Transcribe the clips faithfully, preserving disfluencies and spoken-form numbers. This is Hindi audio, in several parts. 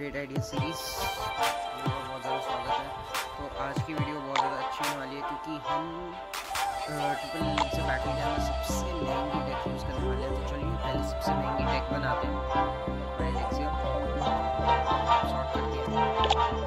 ग्रेट आइडिया सीरीज में बहुत ज़्यादा स्वागत है। तो आज की वीडियो बहुत ज़्यादा अच्छी होने वाली है क्योंकि हम ट्रिपल एलिक्सिर से बैटल के अंदर सबसे महंगी डेक यूज़ करने वाले हैं। तो चलिए पहले सबसे महंगी डेक बनाते हैं और एलिक्सिर शॉर्ट करते हैं।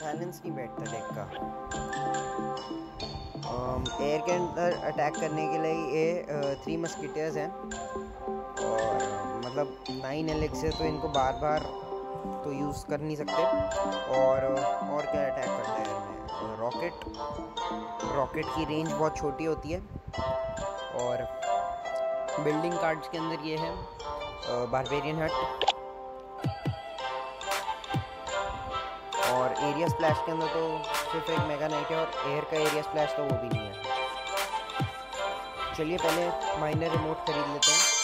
बैलेंस नहीं बैठता डेक का। एयर के अंदर अटैक करने के लिए ये थ्री मस्किटियर्स हैं और मतलब नाइन एलिक्सिर, तो इनको बार बार तो यूज़ कर नहीं सकते। और और क्या अटैक करते हैं इनमें, रॉकेट रॉकेट की रेंज बहुत छोटी होती है। और बिल्डिंग कार्ड्स के अंदर ये है बारबेरियन हट, और एरिया स्प्लैश के अंदर तो सिर्फ एक मेगा नाइट है, और एयर का एरिया स्प्लैश तो वो भी नहीं है। चलिए पहले माइनर रिमोट खरीद लेते हैं।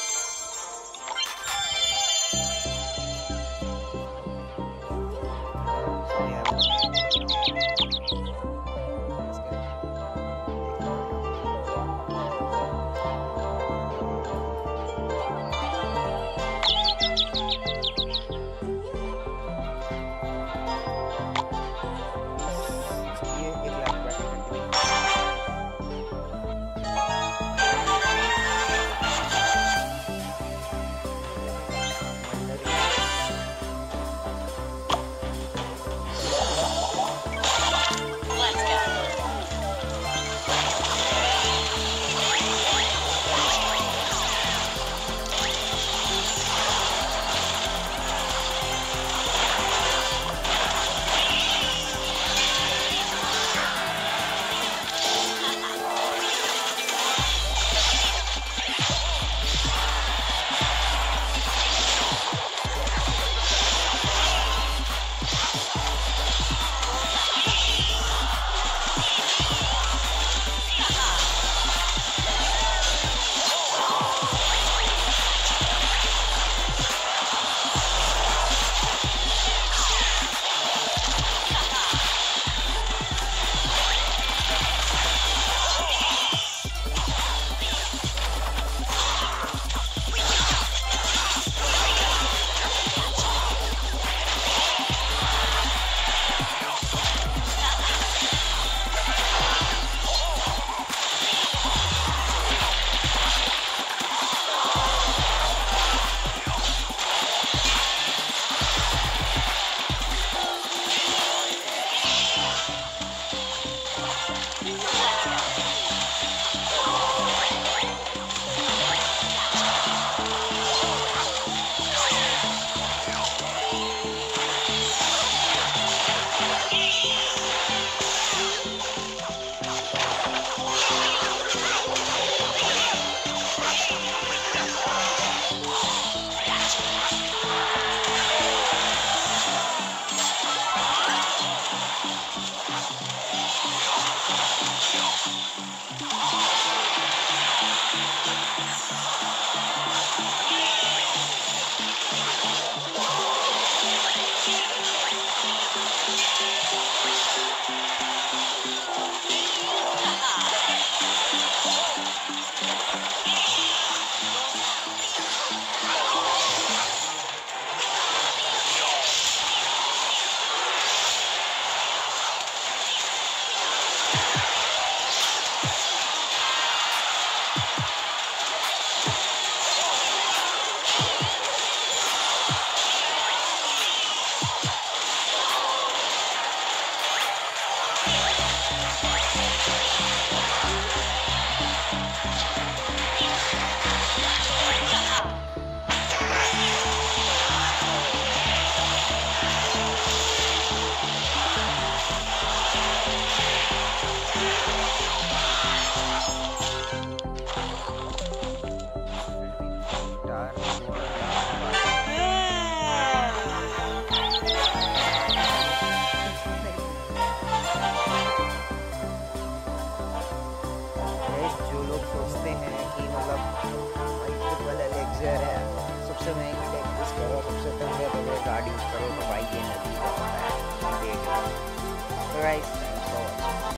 सबसे महंगी टेक यूज़ करो, सबसे तगड़े तगड़े कार्ड यूज़ करो, तो भाई ये नदी का होता है, देख लो। तो गाइस